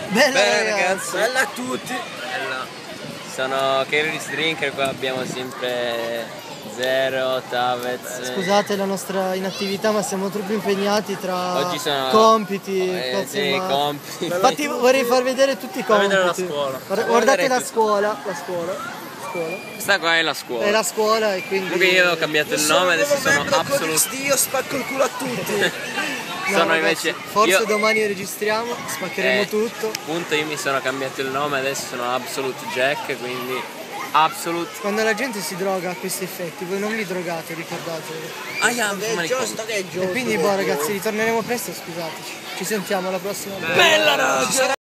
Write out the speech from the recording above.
Bella ragazzi. Bella a tutti. Bella. Sono Keris Drinker, qua abbiamo sempre Zero, Tavez. Scusate la nostra inattività, ma siamo troppo impegnati tra Oggi sono compiti, cazzo sì, e mazzi. compiti. Infatti vorrei far vedere tutti i compiti. vedere la scuola. Guardate la scuola. Questa qua è la scuola. È la scuola e quindi... Comunque io ho cambiato il nome, adesso sono Absolute. Io spacco il culo a tutti. No, Sono ragazzi, invece forse io, domani registriamo, spaccheremo tutto. Appunto io mi sono cambiato il nome, adesso sono Absolute Jack, quindi Absolute. Quando la gente si droga ha questi effetti, voi non vi drogate, ricordatevelo. Che è giusto. E quindi boh ragazzi, ritorneremo presto, scusateci. Ci sentiamo alla prossima. Bella raga.